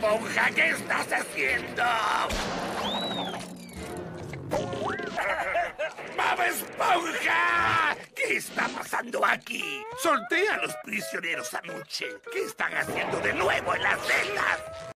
Esponja, ¿qué estás haciendo? ¡Bob Esponja! ¿Qué está pasando aquí? Solté a los prisioneros anoche. ¿Qué están haciendo de nuevo en las celdas?